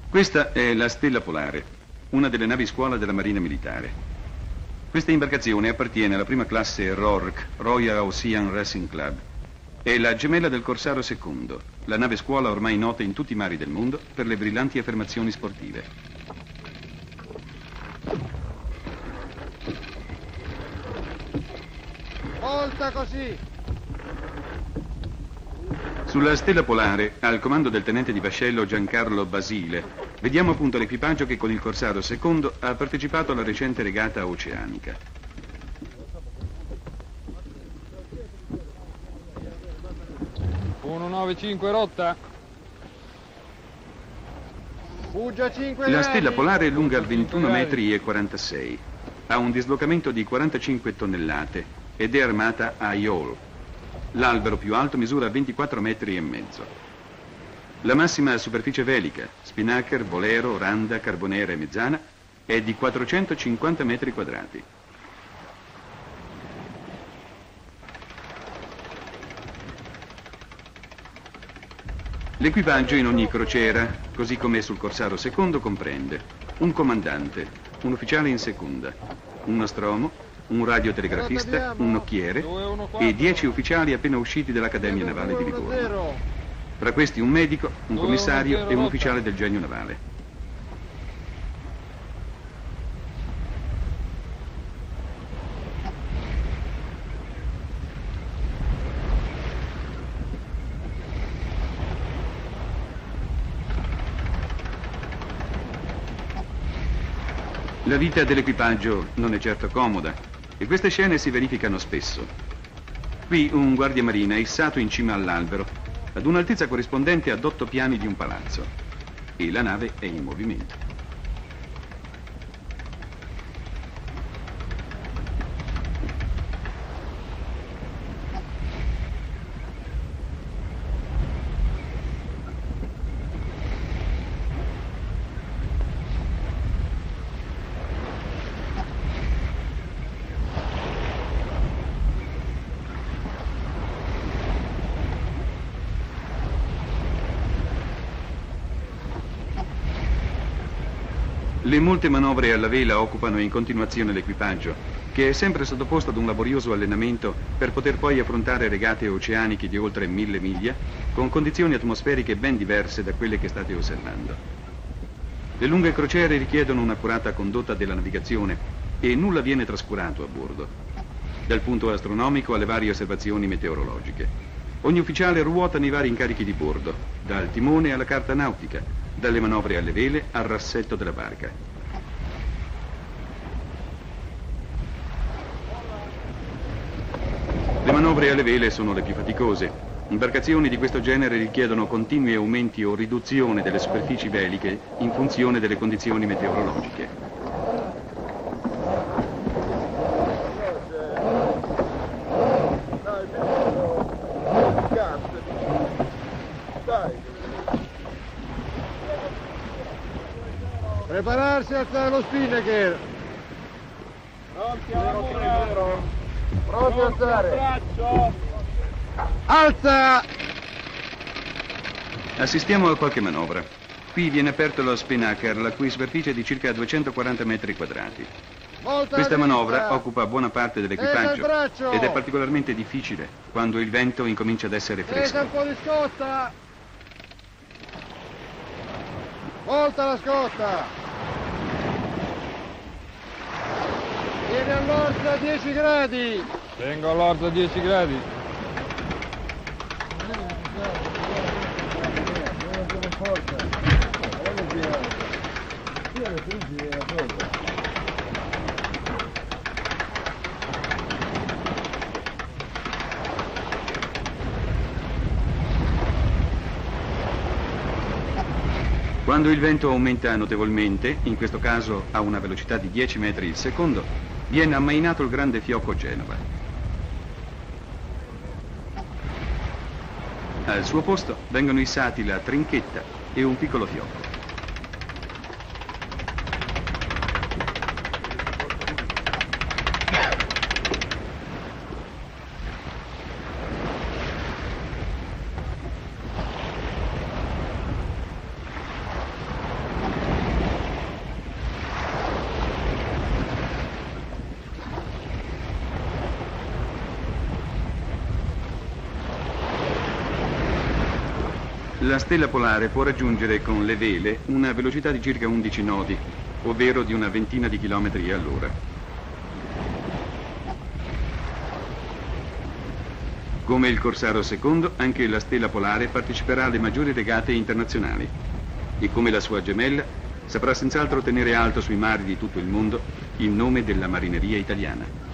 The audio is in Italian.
Questa è la Stella Polare, una delle navi scuola della Marina Militare. Questa imbarcazione appartiene alla prima classe RORC, Royal Ocean Racing Club. È la gemella del Corsaro II, la nave scuola ormai nota in tutti i mari del mondo per le brillanti affermazioni sportive. Volta così! Sulla Stella Polare, al comando del tenente di vascello Giancarlo Basile, vediamo appunto l'equipaggio che con il Corsaro II ha partecipato alla recente regata oceanica. rotta. Fuggia 5 La Stella Polare è lunga 21 metri e 46. Ha un dislocamento di 45 tonnellate ed è armata a yawl. L'albero più alto misura 24 metri e mezzo. La massima superficie velica, spinnaker, bolero, randa, carbonera e mezzana, è di 450 metri quadrati. L'equipaggio in ogni crociera, così come sul Corsaro II, comprende un comandante, un ufficiale in seconda, un nostromo, un radiotelegrafista, un nocchiere e 10 ufficiali appena usciti dall'Accademia Navale di Livorno. Fra questi un medico, un commissario e un ufficiale del genio navale. La vita dell'equipaggio non è certo comoda e queste scene si verificano spesso. Qui un guardiamarina è issato in cima all'albero, ad un'altezza corrispondente ad 8 piani di un palazzo, e la nave è in movimento. Le molte manovre alla vela occupano in continuazione l'equipaggio, che è sempre sottoposto ad un laborioso allenamento per poter poi affrontare regate oceaniche di oltre 1000 miglia con condizioni atmosferiche ben diverse da quelle che state osservando. Le lunghe crociere richiedono un'accurata condotta della navigazione e nulla viene trascurato a bordo, dal punto astronomico alle varie osservazioni meteorologiche. Ogni ufficiale ruota nei vari incarichi di bordo, dal timone alla carta nautica, dalle manovre alle vele al rassetto della barca. Le manovre alle vele sono le più faticose. Imbarcazioni di questo genere richiedono continui aumenti o riduzione delle superfici veliche in funzione delle condizioni meteorologiche. Prepararsi a alzare lo spinnaker. Pronti a alzare. Alza! Assistiamo a qualche manovra. Qui viene aperto lo spinnaker, la cui superficie è di circa 240 metri quadrati. Questa manovra occupa buona parte dell'equipaggio ed è particolarmente difficile quando il vento incomincia ad essere fresco. Un po' di scotta! Volta la scotta! Vieni all'orzo a 10 gradi! Vengo all'orzo a 10 gradi. Quando il vento aumenta notevolmente, in questo caso a una velocità di 10 metri il secondo, viene ammainato il grande fiocco Genova. Al suo posto vengono issati la trinchetta e un piccolo fiocco. La stella polare può raggiungere con le vele una velocità di circa 11 nodi, ovvero di una ventina di chilometri all'ora. Come il Corsaro II, anche la stella polare parteciperà alle maggiori regate internazionali e, come la sua gemella, saprà senz'altro tenere alto sui mari di tutto il mondo il nome della marineria italiana.